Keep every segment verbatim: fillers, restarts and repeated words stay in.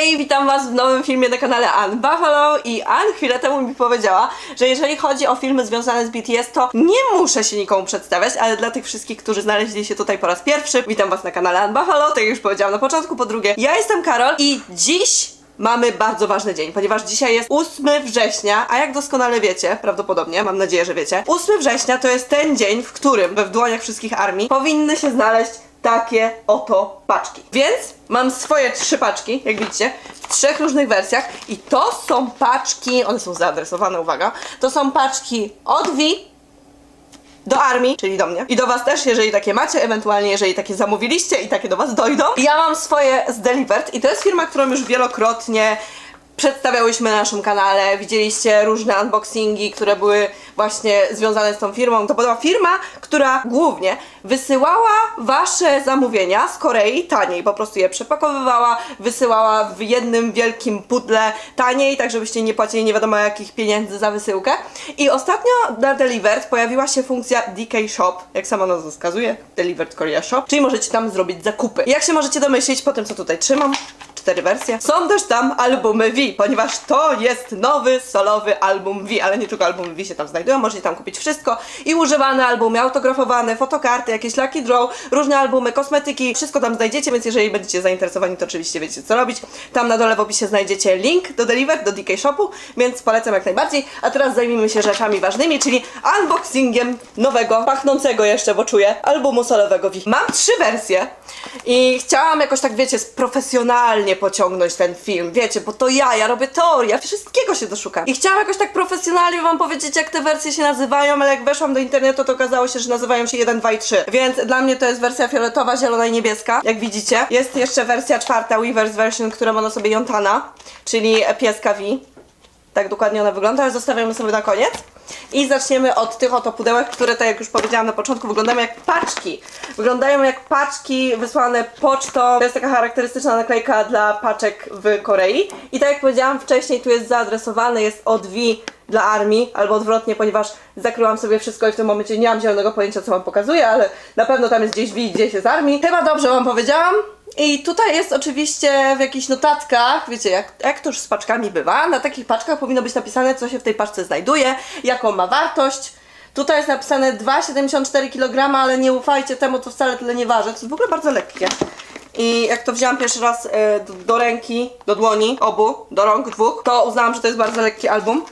Hej, witam was w nowym filmie na kanale Ann Buffalo i Ann chwilę temu mi powiedziała, że jeżeli chodzi o filmy związane z B T S, to nie muszę się nikomu przedstawiać, ale dla tych wszystkich, którzy znaleźli się tutaj po raz pierwszy, witam was na kanale Ann Buffalo, tak jak już powiedziałam na początku. Po drugie, ja jestem Karol i dziś mamy bardzo ważny dzień, ponieważ dzisiaj jest ósmego września, a jak doskonale wiecie, prawdopodobnie, mam nadzieję, że wiecie, ósmego września to jest ten dzień, w którym we w dłoniach wszystkich armii powinny się znaleźć takie oto paczki. Więc mam swoje trzy paczki, jak widzicie, w trzech różnych wersjach i to są paczki, one są zaadresowane, uwaga, to są paczki od V do armii, czyli do mnie i do was też, jeżeli takie macie, ewentualnie jeżeli takie zamówiliście i takie do was dojdą. Ja mam swoje z Delivered i to jest firma, którą już wielokrotnie przedstawiałyśmy na naszym kanale, widzieliście różne unboxingi, które były właśnie związane z tą firmą. To była firma, która głównie wysyłała wasze zamówienia z Korei taniej, po prostu je przepakowywała, wysyłała w jednym wielkim pudle taniej, tak żebyście nie płacili nie wiadomo jakich pieniędzy za wysyłkę. I ostatnio na Delivered pojawiła się funkcja D K Shop, jak sama nazwa wskazuje, Delivered Korea Shop, czyli możecie tam zrobić zakupy. I jak się możecie domyślić po tym, co tutaj trzymam, cztery wersje, są też tam albumy V, ponieważ to jest nowy solowy album V, ale nie tylko albumy V się tam znajdują, możecie tam kupić wszystko i używane albumy, autografowane, fotokarty, jakieś lucky draw, różne albumy, kosmetyki, wszystko tam znajdziecie, więc jeżeli będziecie zainteresowani, to oczywiście wiecie co robić. Tam na dole w opisie znajdziecie link do Delivered, do D K Shopu, więc polecam jak najbardziej. A teraz zajmijmy się rzeczami ważnymi, czyli unboxingiem nowego, pachnącego jeszcze, bo czuję, albumu solowego V. Mam trzy wersje i chciałam jakoś tak, wiecie, profesjonalnie pociągnąć ten film, wiecie, bo to ja, ja robię teorię, ja wszystkiego się doszukam. I chciałam jakoś tak profesjonalnie wam powiedzieć, jak te wersje się nazywają, ale jak weszłam do internetu, to okazało się, że nazywają się jeden, dwa i trzy. Więc dla mnie to jest wersja fioletowa, zielona i niebieska, jak widzicie. Jest jeszcze wersja czwarta, Weaver's version, która ma na sobie Yontana, czyli pieska V. Tak dokładnie ona wygląda, ale zostawiamy sobie na koniec. I zaczniemy od tych oto pudełek, które, tak jak już powiedziałam na początku, wyglądają jak paczki. Wyglądają jak paczki wysłane pocztą. To jest taka charakterystyczna naklejka dla paczek w Korei. I tak jak powiedziałam wcześniej, tu jest zaadresowane, jest od V dla armii, albo odwrotnie, ponieważ zakryłam sobie wszystko i w tym momencie nie mam zielonego pojęcia, co wam pokazuję, ale na pewno tam jest gdzieś V, gdzieś jest armii. Chyba dobrze wam powiedziałam. I tutaj jest oczywiście w jakichś notatkach, wiecie, jak, jak to już z paczkami bywa, na takich paczkach powinno być napisane, co się w tej paczce znajduje, jaką ma wartość. Tutaj jest napisane dwa przecinek siedemdziesiąt cztery kilograma, ale nie ufajcie temu, to wcale tyle nie waży, to jest w ogóle bardzo lekkie. I jak to wzięłam pierwszy raz y, do, do ręki, do dłoni, obu, do rąk dwóch, to uznałam, że to jest bardzo lekki album.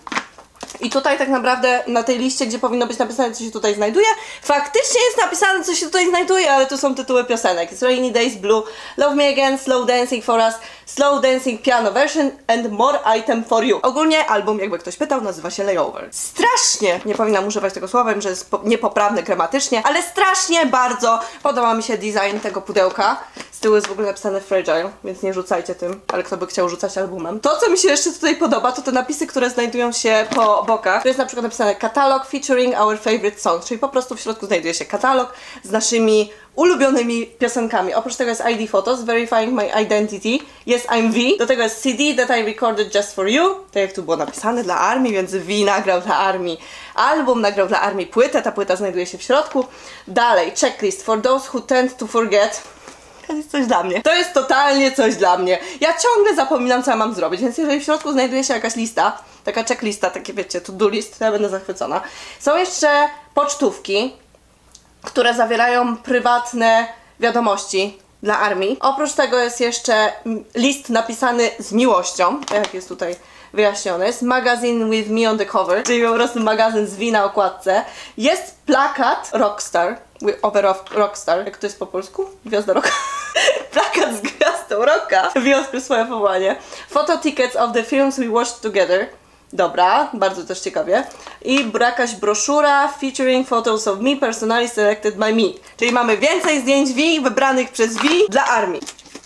I tutaj tak naprawdę na tej liście, gdzie powinno być napisane, co się tutaj znajduje, faktycznie jest napisane, co się tutaj znajduje, ale to są tytuły piosenek. It's Rainy Days Blue, Love Me Again, Slow Dancing for Us, Slow Dancing Piano Version and More Item for You. Ogólnie album, jakby ktoś pytał, nazywa się Layover. Strasznie, nie powinnam używać tego słowa, wiem, że jest niepoprawny gramatycznie, ale strasznie bardzo podoba mi się design tego pudełka. Z tyłu jest w ogóle napisane Fragile, więc nie rzucajcie tym, ale kto by chciał rzucać albumem. To, co mi się jeszcze tutaj podoba, to te napisy, które znajdują się po bokach. Tu jest na przykład napisane Catalog featuring our favorite songs, czyli po prostu w środku znajduje się katalog z naszymi ulubionymi piosenkami. Oprócz tego jest I D Photos, Verifying My Identity, jest I'm V, do tego jest C D that I recorded just for you, tak jak tu było napisane, dla armii, więc V nagrał dla armii album, nagrał dla armii płytę, ta płyta znajduje się w środku. Dalej, checklist for those who tend to forget. To jest coś dla mnie. To jest totalnie coś dla mnie. Ja ciągle zapominam, co ja mam zrobić, więc jeżeli w środku znajduje się jakaś lista, taka checklista, takie wiecie, to-do list, to ja będę zachwycona. Są jeszcze pocztówki, które zawierają prywatne wiadomości dla armii. Oprócz tego jest jeszcze list napisany z miłością, tak jak jest tutaj wyjaśnione. Jest magazine with me on the cover, czyli po prostu magazyn z V na okładce. Jest plakat Rockstar, over of Rockstar, jak to jest po polsku? Gwiazda Rocka. Plakat z gwiazdą Rocka. V odkrył swoje powołanie. Photo tickets of the films we watched together. Dobra, bardzo też ciekawie. I jakaś broszura featuring photos of me personally selected by me. Czyli mamy więcej zdjęć V wybranych przez V dla armii.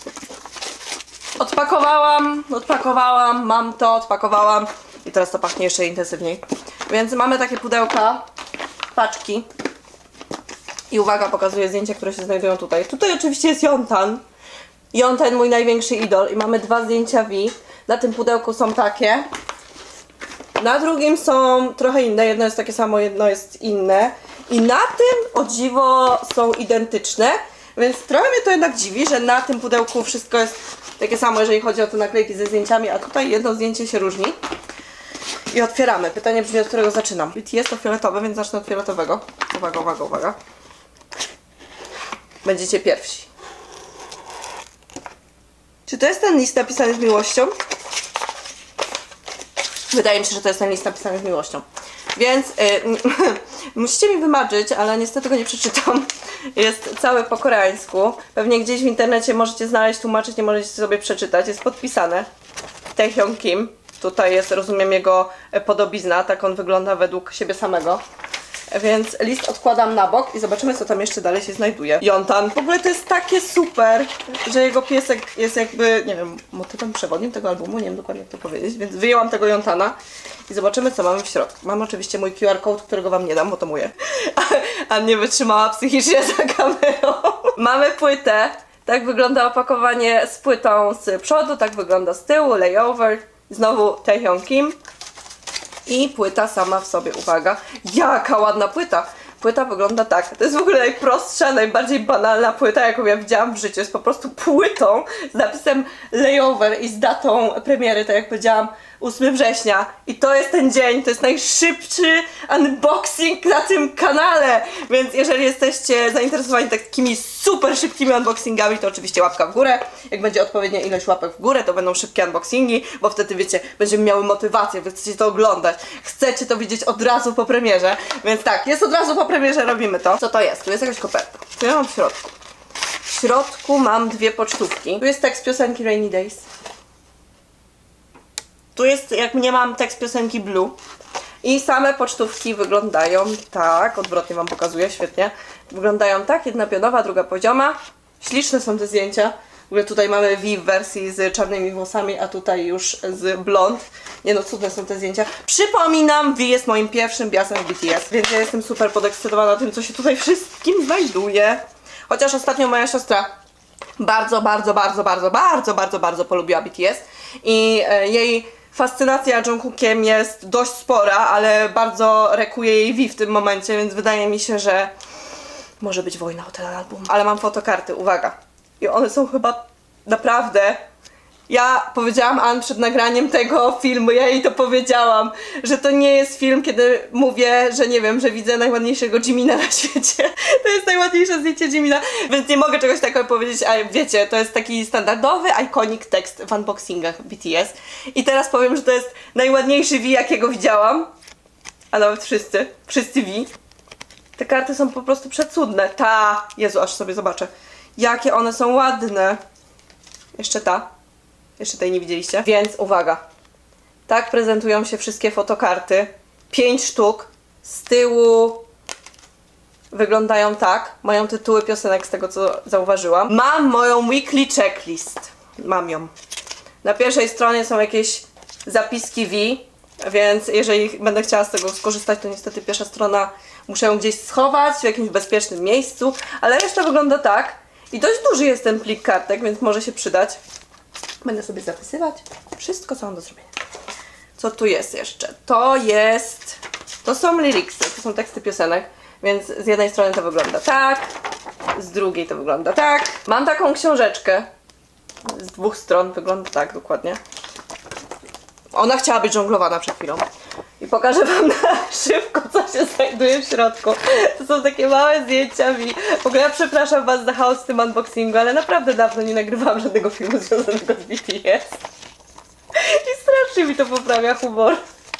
Odpakowałam, odpakowałam, mam to, odpakowałam i teraz to pachnie jeszcze intensywniej. Więc mamy takie pudełka, paczki i uwaga, pokazuję zdjęcia, które się znajdują tutaj. Tutaj oczywiście jest Yontan. Yontan, mój największy idol i mamy dwa zdjęcia V. Na tym pudełku są takie. Na drugim są trochę inne, jedno jest takie samo, jedno jest inne. I na tym, o dziwo, są identyczne. Więc trochę mnie to jednak dziwi, że na tym pudełku wszystko jest Takie samo, jeżeli chodzi o te naklejki ze zdjęciami, a tutaj jedno zdjęcie się różni. I otwieramy. Pytanie brzmi, od którego zaczynam. Jest to fioletowe, więc zacznę od fioletowego. Uwaga, uwaga, uwaga. Będziecie pierwsi. Czy to jest ten list napisany z miłością? Wydaje mi się, że to jest ten list napisany z miłością. Więc yy, musicie mi wybaczyć, ale niestety go nie przeczytam. Jest cały po koreańsku. Pewnie gdzieś w internecie możecie znaleźć, tłumaczyć, nie możecie sobie przeczytać. Jest podpisane. Taehyung Kim. Tutaj jest, rozumiem, jego podobizna. Tak on wygląda według siebie samego. Więc list odkładam na bok i zobaczymy, co tam jeszcze dalej się znajduje. Jontan. W ogóle to jest takie super, że jego piesek jest jakby, nie wiem, motywem przewodnim tego albumu, nie wiem dokładnie jak to powiedzieć, więc wyjęłam tego Jontana i zobaczymy, co mamy w środku. Mam oczywiście mój Q R code, którego wam nie dam, bo to moje. A nie wytrzymała psychicznie za kamerą. Mamy płytę. Tak wygląda opakowanie z płytą z przodu, tak wygląda z tyłu, layover. Znowu Taehyung Kim. I płyta sama w sobie, uwaga, jaka ładna płyta! Płyta wygląda tak, to jest w ogóle najprostsza, najbardziej banalna płyta, jaką ja widziałam w życiu. Jest po prostu płytą z napisem layover i z datą premiery, tak jak powiedziałam, ósmego września. I to jest ten dzień, to jest najszybszy unboxing na tym kanale. Więc jeżeli jesteście zainteresowani takimi super szybkimi unboxingami, to oczywiście łapka w górę. Jak będzie odpowiednia ilość łapek w górę, to będą szybkie unboxingi, bo wtedy, wiecie, będziemy miały motywację, wy chcecie to oglądać, chcecie to widzieć od razu po premierze. Więc tak, jest od razu po premierze, robimy to. Co to jest? Tu jest jakaś koperta. Co ja mam w środku? W środku mam dwie pocztówki. Tu jest tekst piosenki Rainy Days. Tu jest, jak nie mam, tekst piosenki Blue. I same pocztówki wyglądają tak, odwrotnie wam pokazuję, świetnie. Wyglądają tak, jedna pionowa, druga pozioma. Śliczne są te zdjęcia. W ogóle tutaj mamy V w wersji z czarnymi włosami, a tutaj już z blond. Nie no, cudne są te zdjęcia. Przypominam, V jest moim pierwszym biasem w B T S, więc ja jestem super podekscytowana tym, co się tutaj wszystkim znajduje. Chociaż ostatnio moja siostra bardzo, bardzo, bardzo, bardzo, bardzo, bardzo, bardzo polubiła B T S i e, jej fascynacja Jungkookiem jest dość spora, ale bardzo rekuje jej V w tym momencie, więc wydaje mi się, że może być wojna o ten album. Ale mam fotokarty, uwaga. I one są chyba naprawdę... Ja powiedziałam Ann przed nagraniem tego filmu, ja jej to powiedziałam, że to nie jest film, kiedy mówię, że nie wiem, że widzę najładniejszego Jimina na świecie. To jest najładniejsze zdjęcie Jimina, więc nie mogę czegoś takiego powiedzieć, ale wiecie, to jest taki standardowy, iconic tekst w unboxingach B T S. I teraz powiem, że to jest najładniejszy V, jakiego widziałam, a nawet wszyscy, wszyscy V. Te karty są po prostu przecudne. Ta, Jezu, aż sobie zobaczę, jakie one są ładne. Jeszcze ta. Jeszcze tej nie widzieliście. Więc uwaga. Tak prezentują się wszystkie fotokarty. Pięć sztuk. Z tyłu wyglądają tak. Mają tytuły piosenek z tego, co zauważyłam. Mam moją weekly checklist. Mam ją. Na pierwszej stronie są jakieś zapiski V, więc jeżeli będę chciała z tego skorzystać, to niestety pierwsza strona muszę ją gdzieś schować w jakimś bezpiecznym miejscu, ale reszta wygląda tak. I dość duży jest ten plik kartek, więc może się przydać. Będę sobie zapisywać wszystko, co mam do zrobienia. Co tu jest jeszcze? To jest... To są lyricsy, to są teksty piosenek, więc z jednej strony to wygląda tak, z drugiej to wygląda tak. Mam taką książeczkę, z dwóch stron wygląda tak dokładnie. Ona chciała być żonglowana przed chwilą. I pokażę wam na szybko, co się znajduje w środku. To są takie małe zdjęcia mi. W ogóle ja przepraszam was za chaos w tym unboxingu, ale naprawdę dawno nie nagrywałam żadnego filmu związanego z B T S. I strasznie mi to poprawia humor.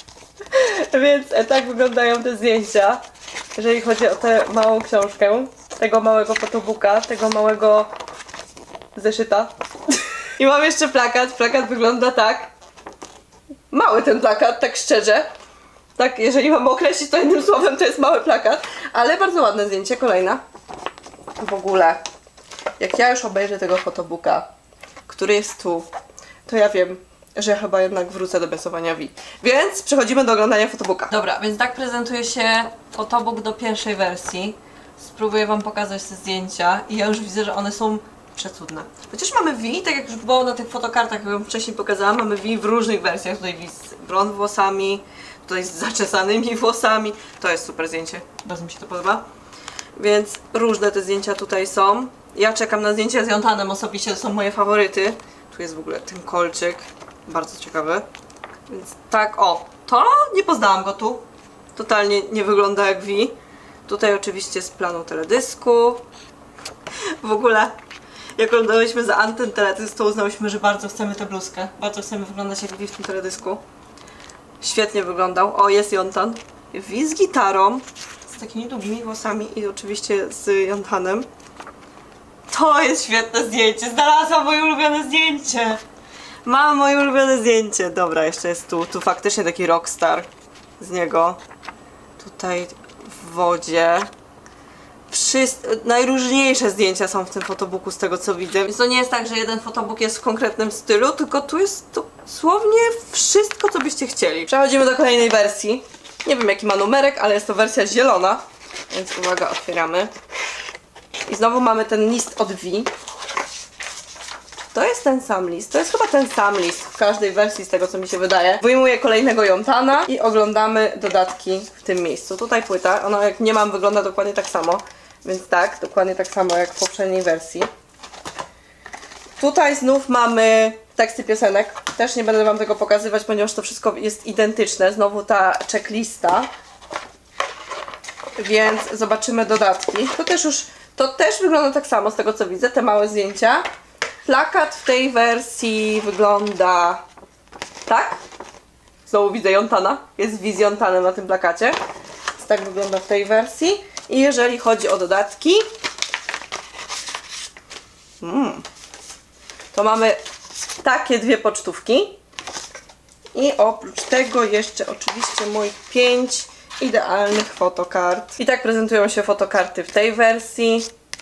Więc tak wyglądają te zdjęcia, jeżeli chodzi o tę małą książkę, tego małego photobooka, tego małego zeszyta. I mam jeszcze plakat. Plakat wygląda tak. Mały ten plakat, tak szczerze. Tak, jeżeli mam określić to jednym słowem, to jest mały plakat. Ale bardzo ładne zdjęcie, kolejna. W ogóle, jak ja już obejrzę tego photobooka, który jest tu, to ja wiem, że ja chyba jednak wrócę do besowania V. Więc przechodzimy do oglądania photobooka. Dobra, więc tak prezentuje się photobook do pierwszej wersji. Spróbuję wam pokazać te zdjęcia i ja już widzę, że one są przecudne. Chociaż mamy V, tak jak już było na tych fotokartach, jak wam wcześniej pokazałam, mamy V w różnych wersjach. Tutaj V z blond włosami, tutaj z zaczesanymi włosami. To jest super zdjęcie, bardzo mi się to podoba. Więc różne te zdjęcia tutaj są. Ja czekam na zdjęcia z Jontanem osobiście, to są moje faworyty. Tu jest w ogóle ten kolczyk, bardzo ciekawy. Więc tak, o, to nie poznałam go tu. Totalnie nie wygląda jak V. Tutaj oczywiście z planu teledysku. W ogóle, jak oglądałyśmy za anten teledysk, to uznałyśmy, że bardzo chcemy tę bluzkę. Bardzo chcemy wyglądać jak V w tym teledysku. Świetnie wyglądał. O, jest Jontan. V z gitarą, z takimi długimi włosami i oczywiście z Jontanem. To jest świetne zdjęcie. Znalazłam moje ulubione zdjęcie. Mam moje ulubione zdjęcie. Dobra, jeszcze jest tu. Tu faktycznie taki rockstar z niego. Tutaj w wodzie. Wszystko, najróżniejsze zdjęcia są w tym fotobooku z tego co widzę. Więc to nie jest tak, że jeden fotobook jest w konkretnym stylu, tylko tu jest dosłownie wszystko, co byście chcieli. Przechodzimy do kolejnej wersji. Nie wiem jaki ma numerek, ale jest to wersja zielona. Więc uwaga, otwieramy. I znowu mamy ten list od V. To jest ten sam list. To jest chyba ten sam list w każdej wersji z tego co mi się wydaje. Wyjmuję kolejnego Jontana i oglądamy dodatki w tym miejscu. Tutaj płyta, ona jak nie mam wygląda dokładnie tak samo. Więc tak, dokładnie tak samo jak w poprzedniej wersji. Tutaj znów mamy teksty piosenek. Też nie będę wam tego pokazywać, ponieważ to wszystko jest identyczne. Znowu ta checklista. Więc zobaczymy dodatki. To też już, to też wygląda tak samo z tego co widzę, te małe zdjęcia. Plakat w tej wersji wygląda tak. Znowu widzę Jontana. Jest wizja Jontana na tym plakacie. Więc tak wygląda w tej wersji. I jeżeli chodzi o dodatki, mm, to mamy takie dwie pocztówki. I oprócz tego jeszcze oczywiście moich pięć idealnych fotokart. I tak prezentują się fotokarty w tej wersji.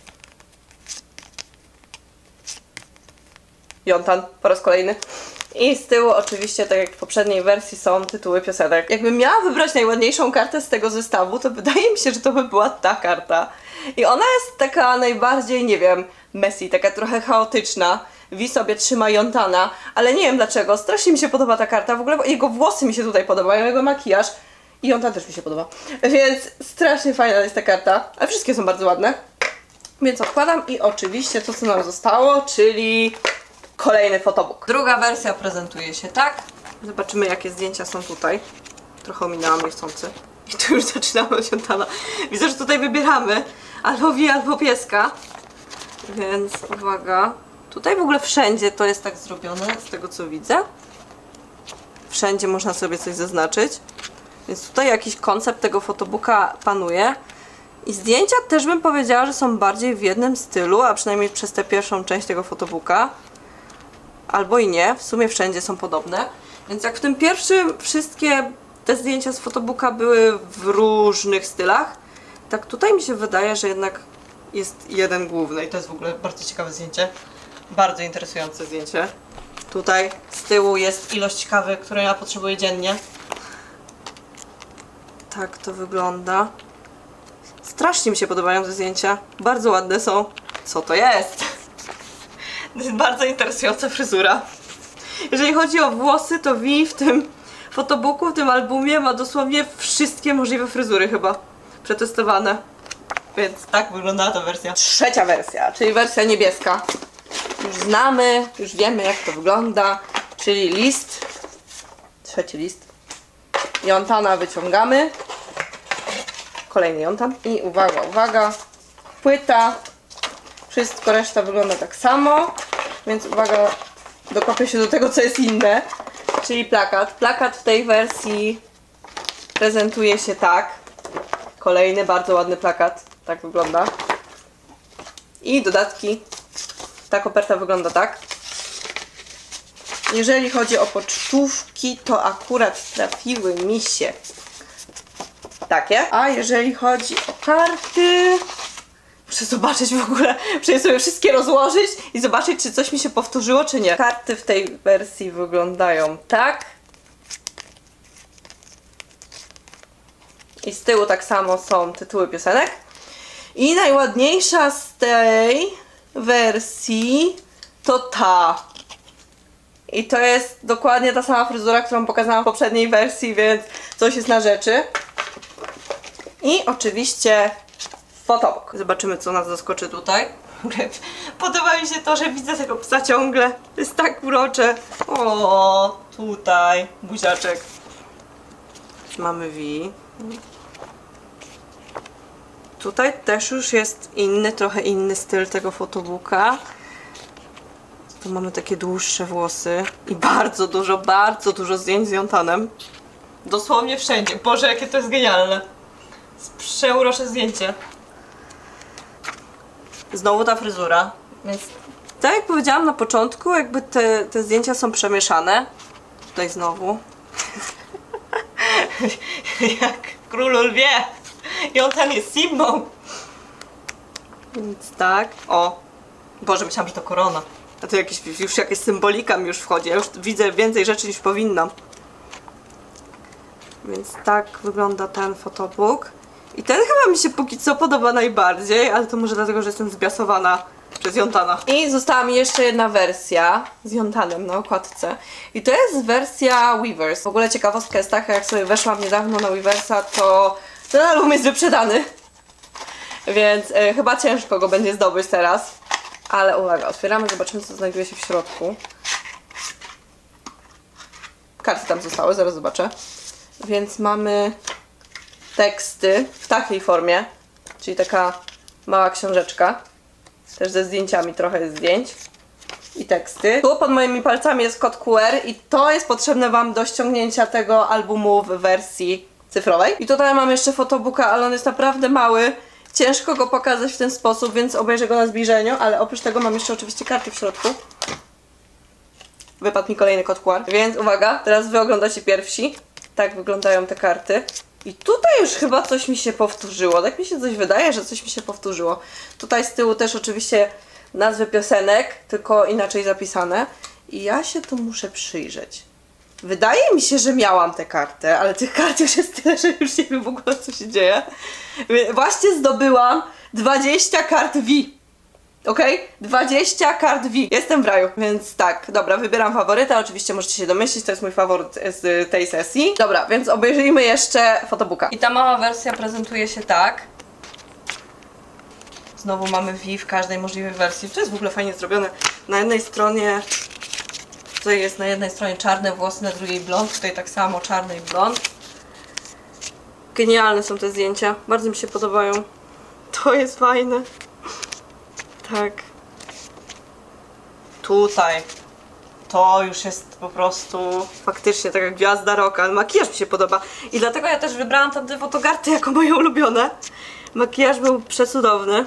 Jontan po raz kolejny. I z tyłu oczywiście, tak jak w poprzedniej wersji, są tytuły piosenek. Jakbym miała wybrać najładniejszą kartę z tego zestawu, to wydaje mi się, że to by była ta karta. I ona jest taka najbardziej, nie wiem, messy, taka trochę chaotyczna. V sobie trzyma Jontana, ale nie wiem dlaczego. Strasznie mi się podoba ta karta. W ogóle jego włosy mi się tutaj podobają, jego makijaż. I Jontan też mi się podoba. Więc strasznie fajna jest ta karta. Ale wszystkie są bardzo ładne. Więc odkładam i oczywiście to, co nam zostało, czyli kolejny fotobook. Druga wersja prezentuje się tak. Zobaczymy jakie zdjęcia są tutaj. Trochę ominęłam niechcący. I tu już zaczynamy od Jontana. Widzę, że tutaj wybieramy albo V, albo pieska. Więc uwaga. Tutaj w ogóle wszędzie to jest tak zrobione, z tego co widzę. Wszędzie można sobie coś zaznaczyć. Więc tutaj jakiś koncept tego fotobooka panuje. I zdjęcia też bym powiedziała, że są bardziej w jednym stylu, a przynajmniej przez tę pierwszą część tego fotobooka. Albo i nie, w sumie wszędzie są podobne. Więc jak w tym pierwszym wszystkie te zdjęcia z fotobooka były w różnych stylach, tak tutaj mi się wydaje, że jednak jest jeden główny i to jest w ogóle bardzo ciekawe zdjęcie. Bardzo interesujące zdjęcie. Tutaj z tyłu jest ilość kawy, której ja potrzebuję dziennie. Tak to wygląda. Strasznie mi się podobają te zdjęcia. Bardzo ładne są. Co to jest? To jest bardzo interesująca fryzura. Jeżeli chodzi o włosy, to V w tym fotobooku, w tym albumie ma dosłownie wszystkie możliwe fryzury chyba przetestowane. Więc tak wygląda ta wersja. Trzecia wersja, czyli wersja niebieska. Już znamy, już wiemy jak to wygląda. Czyli list. Trzeci list. Jontana wyciągamy. Kolejny Jontan. I uwaga, uwaga. Płyta. Wszystko reszta wygląda tak samo. Więc uwaga, dokopię się do tego co jest inne. Czyli plakat. Plakat w tej wersji prezentuje się tak. Kolejny bardzo ładny plakat. Tak wygląda. I dodatki. Ta koperta wygląda tak. Jeżeli chodzi o pocztówki, to akurat trafiły mi się takie. A jeżeli chodzi o karty, muszę zobaczyć w ogóle, muszę sobie wszystkie rozłożyć i zobaczyć, czy coś mi się powtórzyło, czy nie. Karty w tej wersji wyglądają tak. I z tyłu tak samo są tytuły piosenek. I najładniejsza z tej wersji to ta. I to jest dokładnie ta sama fryzura, którą pokazałam w poprzedniej wersji, więc coś jest na rzeczy. I oczywiście fotobook. Zobaczymy, co nas zaskoczy tutaj. Podoba mi się to, że widzę tego psa ciągle. To jest tak urocze. O, tutaj buziaczek. Mamy V. Tutaj też już jest inny, trochę inny styl tego photobooka. Tu mamy takie dłuższe włosy i bardzo dużo, bardzo dużo zdjęć z Jontanem. Dosłownie wszędzie. Boże, jakie to jest genialne. Przeurocze zdjęcie. Znowu ta fryzura. Więc tak jak powiedziałam na początku, jakby te, te zdjęcia są przemieszane. Tutaj znowu. Jak król lwie. Jontan jest Simbą. Więc tak. O. Boże, myślałam, że to korona. A tu jakieś, już jakaś symbolika mi już wchodzi. Ja już widzę więcej rzeczy niż powinnam. Więc tak wygląda ten photobook. I ten chyba mi się póki co podoba najbardziej, ale to może dlatego, że jestem zbiasowana przez Jontana. I została mi jeszcze jedna wersja z Jontanem na okładce. I to jest wersja Weavers. W ogóle ciekawostka jest taka, jak sobie weszłam niedawno na Weaversa, to ten album jest wyprzedany. Więc e, chyba ciężko go będzie zdobyć teraz. Ale uwaga, otwieramy, zobaczymy, co znajduje się w środku. Karty tam zostały, zaraz zobaczę. Więc mamy teksty w takiej formie, czyli taka mała książeczka, też ze zdjęciami, trochę jest zdjęć i teksty. Tu pod moimi palcami jest kod Q R i to jest potrzebne Wam do ściągnięcia tego albumu w wersji cyfrowej. I tutaj mam jeszcze photobooka, ale on jest naprawdę mały, ciężko go pokazać w ten sposób, więc obejrzę go na zbliżeniu, ale oprócz tego mam jeszcze oczywiście karty w środku. Wypadł mi kolejny kod Q R, więc uwaga, teraz Wy oglądacie pierwsi. Tak wyglądają te karty. I tutaj już chyba coś mi się powtórzyło. Tak mi się coś wydaje, że coś mi się powtórzyło. Tutaj z tyłu też oczywiście nazwy piosenek, tylko inaczej zapisane. I ja się tu muszę przyjrzeć. Wydaje mi się, że miałam tę kartę, ale tych kart już jest tyle, że już nie wiem w ogóle, co się dzieje. Właśnie zdobyłam dwadzieścia kart V. Ok? dwadzieścia kart V. Jestem w raju, więc tak, dobra, wybieram faworyta. Oczywiście możecie się domyślić, to jest mój faworyt z tej sesji. Dobra, więc obejrzyjmy jeszcze photobooka. I ta mała wersja prezentuje się tak. Znowu mamy V w każdej możliwej wersji. To jest w ogóle fajnie zrobione. Na jednej stronie, tutaj jest na jednej stronie czarne włosy, na drugiej blond. Tutaj tak samo czarny i blond. Genialne są te zdjęcia. Bardzo mi się podobają. To jest fajne. Tak. Tutaj. To już jest po prostu faktycznie taka gwiazda rocka. Makijaż mi się podoba. I dlatego ja też wybrałam tamte fotokarty jako moje ulubione. Makijaż był przecudowny.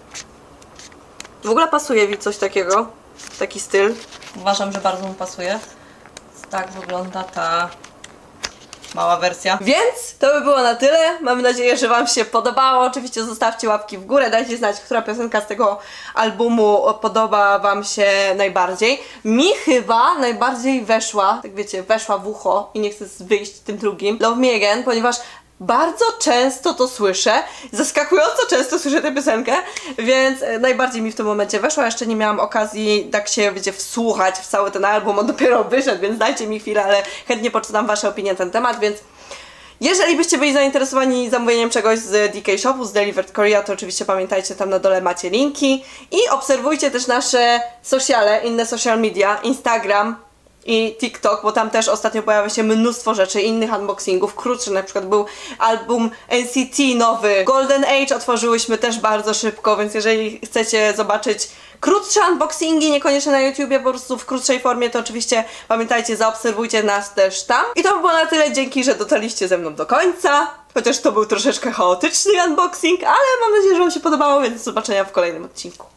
W ogóle pasuje mi coś takiego. Taki styl. Uważam, że bardzo mu pasuje. Tak wygląda ta mała wersja. Więc to by było na tyle. Mam nadzieję, że Wam się podobało. Oczywiście zostawcie łapki w górę. Dajcie znać, która piosenka z tego albumu podoba Wam się najbardziej. Mi chyba najbardziej weszła, tak wiecie, weszła w ucho i nie chcę wyjść tym drugim, Love Me Again, ponieważ bardzo często to słyszę, zaskakująco często słyszę tę piosenkę, więc najbardziej mi w tym momencie weszła. Jeszcze nie miałam okazji tak się, wiecie, wsłuchać w cały ten album, on dopiero wyszedł, więc dajcie mi chwilę, ale chętnie poczytam Wasze opinie na ten temat, więc jeżeli byście byli zainteresowani zamówieniem czegoś z D K Shopu, z Delivered Korea, to oczywiście pamiętajcie, tam na dole macie linki i obserwujcie też nasze sociale, inne social media, Instagram i TikTok, bo tam też ostatnio pojawia się mnóstwo rzeczy, innych unboxingów, krótszych, na przykład był album N C T nowy, Golden Age otworzyłyśmy też bardzo szybko, więc jeżeli chcecie zobaczyć krótsze unboxingi, niekoniecznie na YouTubie, po prostu w krótszej formie, to oczywiście pamiętajcie, zaobserwujcie nas też tam. I to by było na tyle, dzięki, że dotarliście ze mną do końca, chociaż to był troszeczkę chaotyczny unboxing, ale mam nadzieję, że Wam się podobało, więc do zobaczenia w kolejnym odcinku.